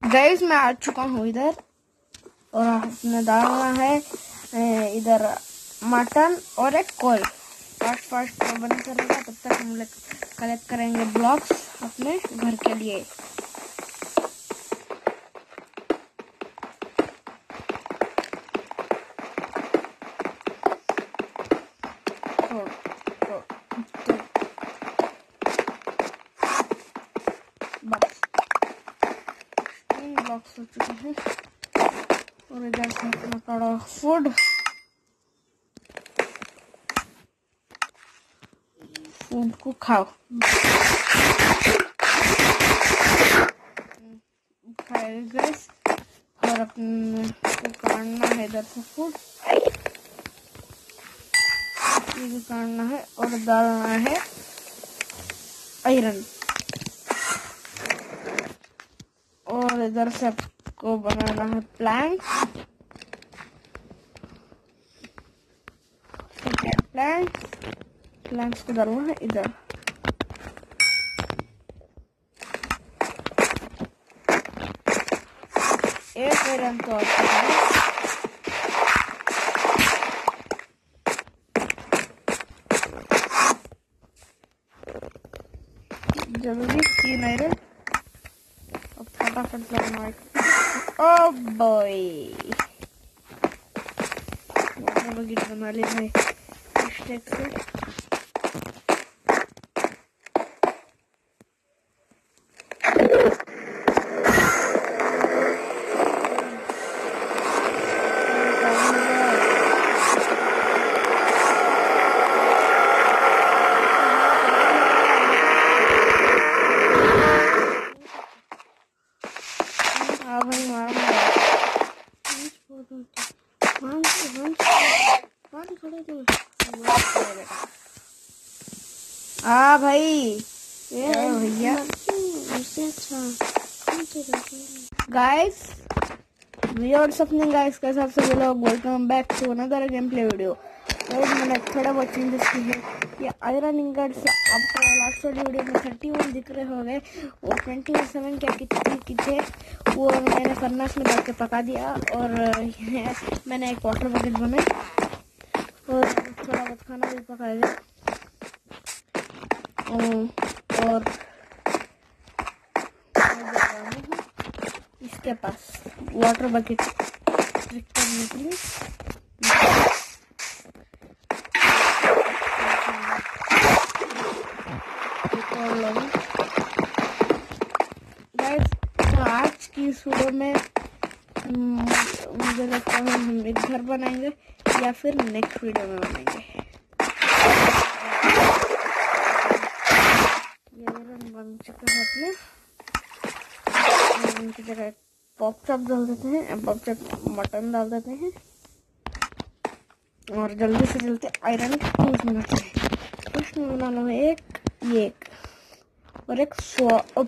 Guys मैं आ चुका हूँ इधर और हमने डालना है इधर मटन और एक कोल। फास्ट बंद करेगा, तब तक हम लोग कलेक्ट करेंगे ब्लॉक्स अपने घर के लिए। बस 3 ब्लॉक्स हो चुके हैं और इधर से अपना थोड़ा फूड को खाओ। खाएगा और अपने को काटना है इधर से फूड, ये भी काटना है और डालना है आयरन। और इधर से आपको बनाना है प्लैंक्स को डालना है इधर। एक आयरन तो जल्दी 3 आयरन और फटाफट डालना है। ओ बॉय, बकेट बना ले भाई मिस्टेक से। भाई ये भैया गाइस व्यूअर्स अपने गाइस के हिसाब से लोग welcome back to another gameplay video. Guys मैंने थोड़ा बहुत चेंजेस की है। ये आयरन इंगट्स आपको लास्ट वाली वीडियो में 31 दिख रहे होंगे, और 27 क्या कितने थे वो मैंने फर्नेस में डाल के पका दिया। और मैंने एक वाटर बकेट बनाई और थोड़ा बहुत खाना भी पकाया। और इसके पास वाटर बकेट ट्रिक करने के लिए गाइस, आज की इस वीडियो में मुझे लगता है हम एक घर बनाएंगे या फिर नेक्स्ट वीडियो में बनाएंगे। बन चुका है अपने, इनकी जगह पॉप चॉप डाल देते हैं, पॉप चॉप मटन डाल देते हैं और जल्दी से जल्दी आयरन यूज होना चाहिए। फर्स्ट में बनाना है एक और एक स्वाड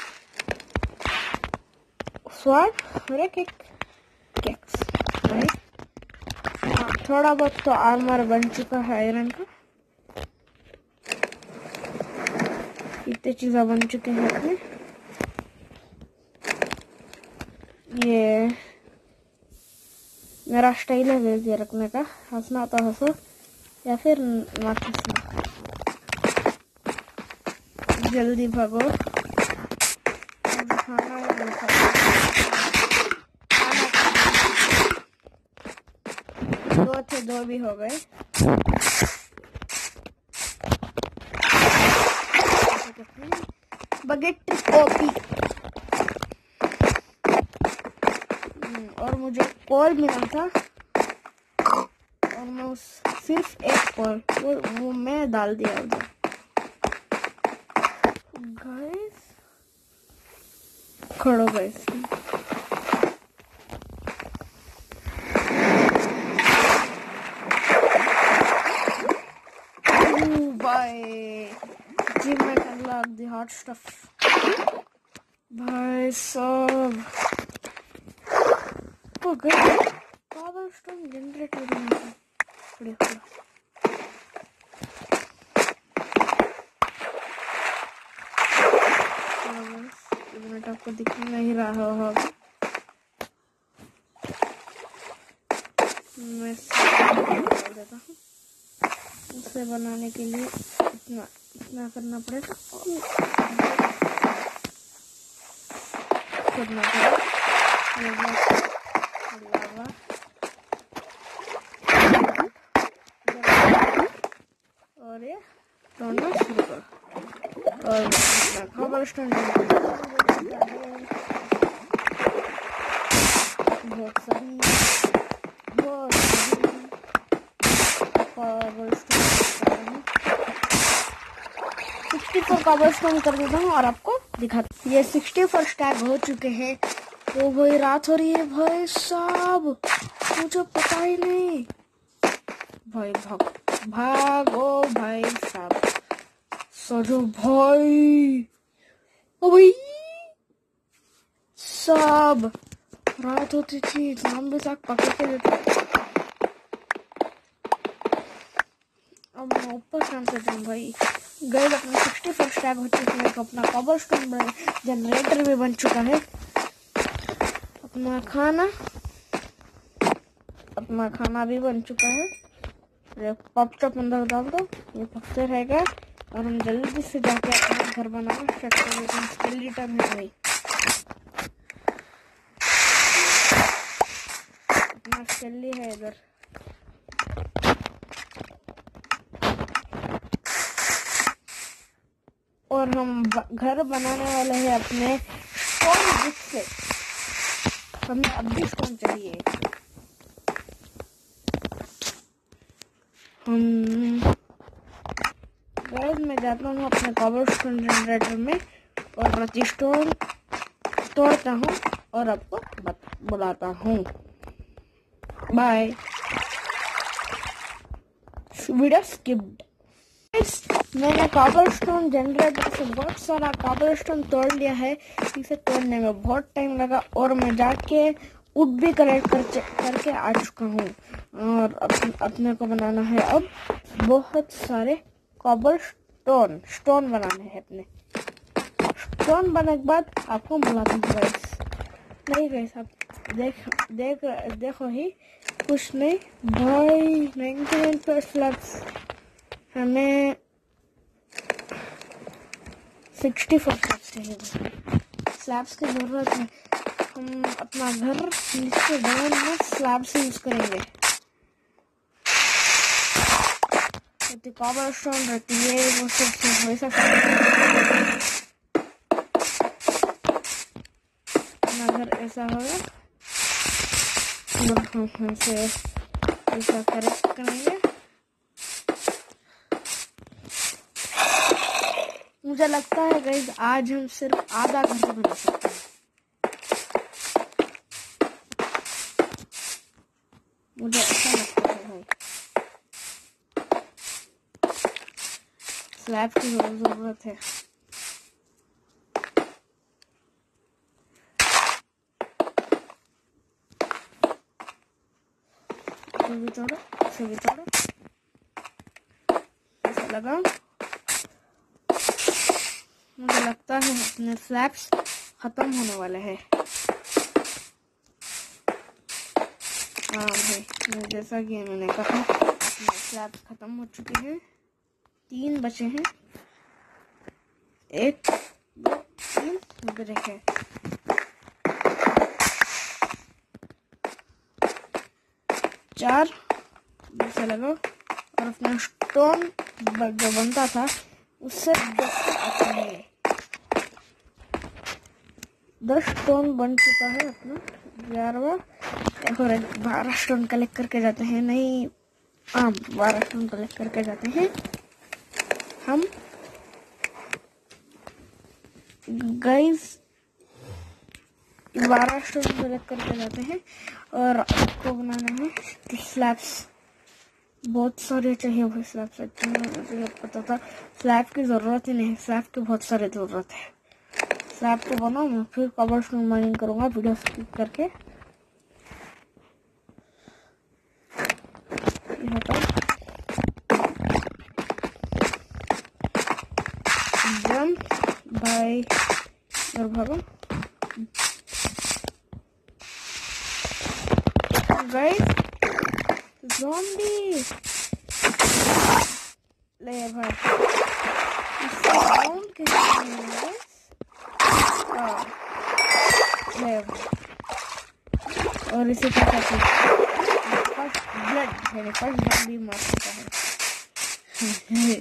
और एक कैक्स। थोड़ा बहुत तो आर्मर बन चुका है आयरन का, इतने चीज़ें बन चुके हैं अपने। ये मेरा स्टाइल है वेल रखने का, हंसना तो हंसो या फिर मत हंसना, जल्दी भागो। खाना दो थे, 2 भी हो गए। बकेट कॉपी और मुझे कॉल मिला था और मैं सिर्फ एक कॉल वो मैं डाल दिया उधर। गाइस खड़ो guys, unlock the hot stuff भाई सब। तो गए पावर स्टोन जनरेटर आपको दिख नहीं रहा होगा। मैं डाल देता हूँ। उसे बनाने के लिए इतना करना पड़ेगा और ये तोड़ना शुरू करो। और कॉबलस्टोन बहुत सारी कॉबलस्टोन 64 कॉबलस्टोन कर देता हूँ और आपको दिखाता हूँ। ये 64 स्टैक हो चुके हैं। तो भाई रात हो रही है भाई साहब, मुझे पता ही नहीं। भाई भागो भाई साहब, सजो भाई। ओ भाई सब रात होती थी, लंबे साग पकड़ के देते। अब मैं ऊपर काम करता हूँ भाई। गए अपना 64 स्टैक हो चुके हैं। अपना कॉबलस्टोन जनरेटर भी बन चुका है। अपना खाना भी बन चुका है। पॉपचॉप अंदर डाल दो, ये पकते रहेगा और हम जल्दी से जाके अपना घर बनाना स्टार्ट कर देते हैं। स्केलेटन है भाई, अपना स्केली है इधर। और हम घर बनाने वाले हैं अपने स्टोन ब्रिक से। हमें अब भी स्टोन चाहिए। गाइस मैं जाता हूँ अपने कॉबलस्टोन जनरेटर में और प्रति स्टोन तोड़ता हूँ और आपको बुलाता हूँ। बाय। Video skipped. मैंने कॉबलस्टोन जनरेटर से बहुत सारा कॉबलस्टोन तोड़ लिया है। इसे तोड़ने में बहुत टाइम लगा और मैं जाके वुड भी कलेक्ट करके आ चुका हूँ। और अपने को बनाना है अब बहुत सारे स्टोन बनाने हैं अपने। स्टोन बनाने के बाद आपको बुलाता हूँ गाइस। नहीं गाइस, आप देखो ही कुछ नहीं भाई। 99 स्लैब्स, हमें 64 स्लैब्स की जरूरत है। हम अपना घर नीचे डाउन में स्लैब से यूज करेंगे। कॉबलस्टोन रहती है वो सब वैसा अपना घर ऐसा होगा। हम से ऐसा करेंगे। मुझे लगता है गाइस आज हम सिर्फ आधा घर बना सकते हैं। मुझे ऐसा लगता है भाई। स्लैब की जरूरत है। इसे भी तोड़ो ऐसा लगा। मुझे लगता है अपने स्लैब्स खत्म होने वाले हैं। हाँ भाई, जैसा कि मैंने कहा अपने स्लैब्स खत्म हो चुके हैं। 3 बचे हैं। 1 2 3 उधर है। चार जैसे लगाओ और अपना स्टोन जो बनता था उससे 10 स्टोन बन चुका है अपना 11वां। और 12 स्टोन कलेक्ट करके जाते हैं। नहीं 12 स्टोन कलेक्ट करके जाते हैं हम गाइस। 12 स्टोन कलेक्ट करके जाते हैं और आपको बनाना है स्लैब्स। बहुत सारे चाहिए भाई स्लैब्स। मुझे पता था स्लैब की जरूरत ही नहीं, स्लैब की बहुत सारी जरूरत है। स्लैब को बनाओ, मैं फिर कॉबलस्टोन माइनिंग करूंगा वीडियो स्किप करके। जंप भाई और भागो। गाइस ज़ॉम्बी ले भाई साउंड कैसे है ले और इसे क्या कहते हैं फर्स्ट ब्लड यानी फर्स्ट ज़ॉम्बी मार सकता है।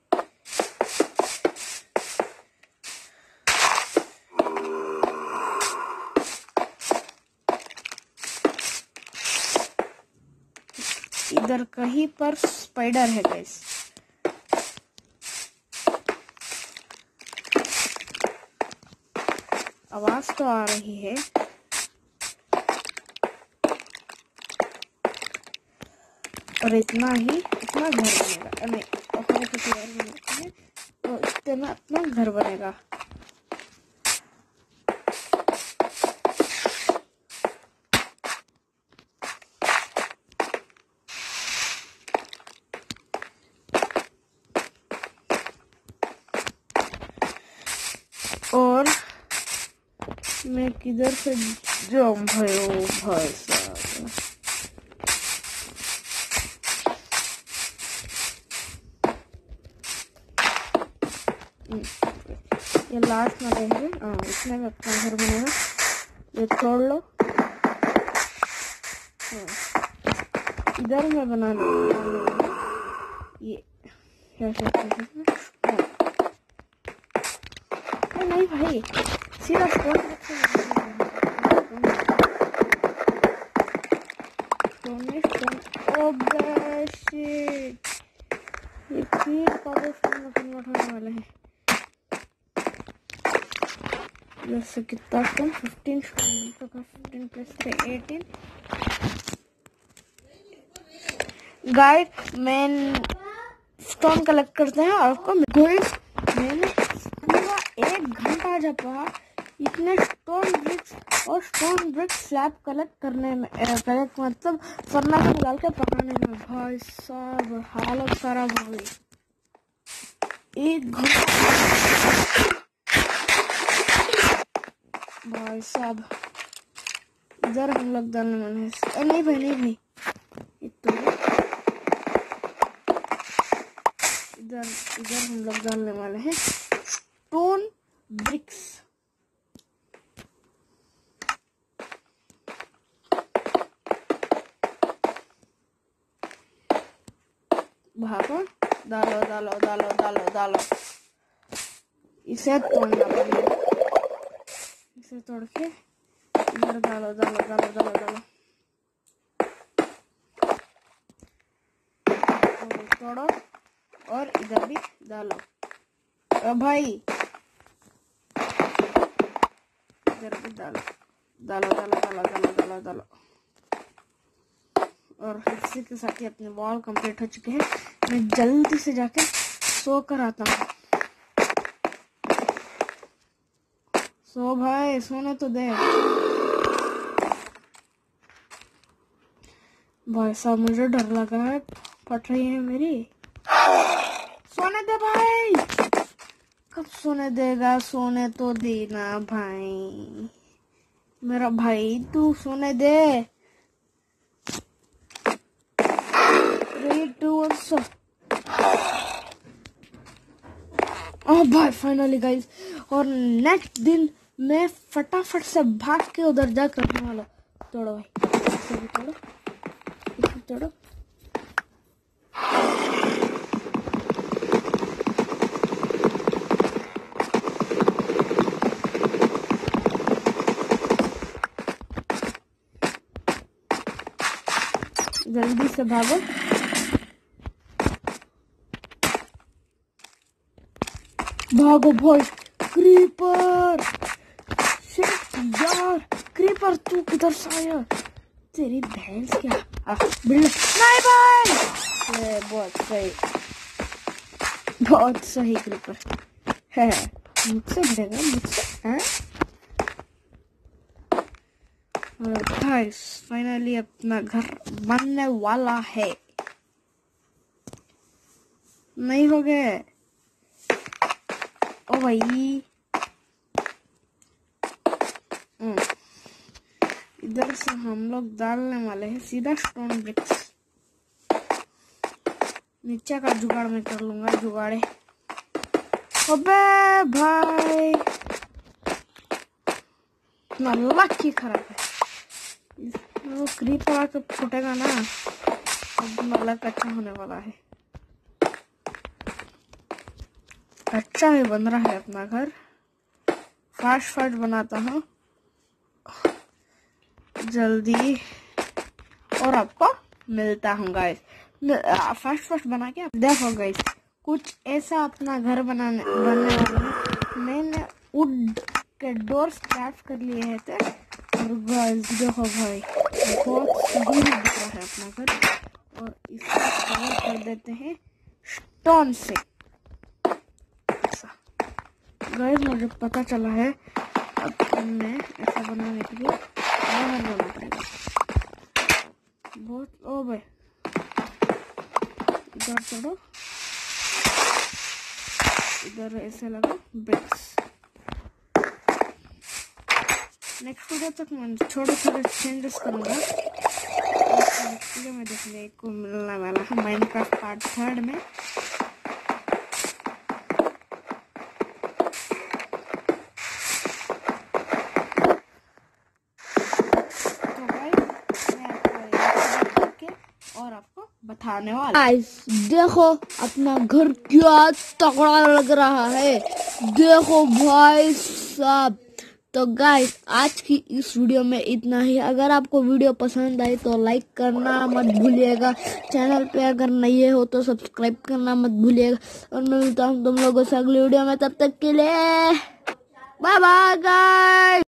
इधर कहीं पर स्पाइडर है गाइस। आवाज तो आ रही है। और इतना घर बनेगा नहीं और किसी और बनाते हैं तो इतना अपना घर बनेगा। और मैं किधर से जाऊं भाई? ओ भाई साहब ये लास्ट में रहेंगे। इसमें में अपना घर बनेगा। ये छोड़ लो। इधर मैं बना लूँगा ये क्या नहीं भाई सीधा ये फिर पावरफुल कन्वर्ट होने वाला है। जैसे कितना स्टोन 15 स्टोन 15 प्लस 18 गाइड मेन स्टोन कलेक्ट करते हैं। और आपको मैंने पूरा 1 घंटा जब इतने स्टोन ब्रिक्स स्लैब कलेक्ट करने में कलेक्ट मतलब फर्नेस में डाल के पकाने में भाई साहब हालत खराब हो गई। 1 घंटा भाई साहब। इधर हम लोग डालने वाले हैं। नहीं भाई इधर हम लोग डालने वाले हैं स्टोन ब्रिक्स। भागो डालो। इसे तोड़ना पड़ेगा। इसे तोड़ के इधर डालो। तोड़ो और इधर भी डालो। भाई इधर भी डालो। और इसी के साथ ही अपने वॉल कंप्लीट हो चुके हैं। मैं जल्दी से जाके सो कर आता हूँ। सो भाई सोने तो दे भाई साहब। मुझे डर लगा है फट रही है मेरी। सोने दे भाई। कब सोने देगा? सोने तो देना भाई मेरा भाई। तू सोने दे। 3 2 1 ओह भाई फाइनली गाइस। और नेक्स्ट दिन मैं फटाफट से भाग के उधर जा करने वाला। तोड़ो भाई इसे भी तोड़ो। जल्दी से भागो। भाई क्रीपर। शिट यार क्रीपर तू किधर से आया? तेरी भैंस क्या बिल्डर नहीं भाई। बहुत सही क्रीपर है। मुझसे भिड़ेगा मुझसे हैं? भाई फाइनली अपना घर बनने वाला है। नहीं हो गए? ओ भाई इधर से हम लोग डालने वाले हैं सीधा स्टोन ब्रिक्स। नीचे का जुगाड़ मैं कर लूंगा, जुगाड़े। अबे भाई इतना लकी खराब है, वो क्रीपर आके फूटेगा ना, अब लक अच्छा होने वाला है। अच्छा ही बन रहा है अपना घर, फास्ट फास्ट बनाता हूँ जल्दी, और आपको मिलता हूँ गाइस। फास्ट फास्ट बना के आप देखो गाइस, कुछ ऐसा अपना घर बनने वाला है। मैंने वुड के डोर्स क्राफ्ट कर लिए हैं थे, और गाइस देखो भाई बहुत सही दिख रहा है अपना घर। और इसको कवर कर देते हैं स्टोन से। गाइस मुझे पता चला है अब हमें ऐसा बनाने के लिए बाहर जाना पड़ेगा बहुत। ओ भाई इधर चढ़ो, इधर ऐसे लगा ब्रिक्स। नेक्स्ट वीडियो तक मैं छोटे छोटे चेंजेस करूंगा, नेक्स्ट वीडियो में देखने को मिलने वाला है माइनक्राफ्ट पार्ट 3 में। और आपको बताने वाला गाइस, देखो अपना घर क्या तगड़ा लग रहा है, देखो भाई साहब। तो गाइस आज की इस वीडियो में इतना ही। अगर आपको वीडियो पसंद आई तो लाइक करना मत भूलिएगा, चैनल पे अगर नए हो तो सब्सक्राइब करना मत भूलिएगा, और मैं मिलता हूँ तुम लोगों से अगली वीडियो में। तब तक के लिए बाय बाय गाइस।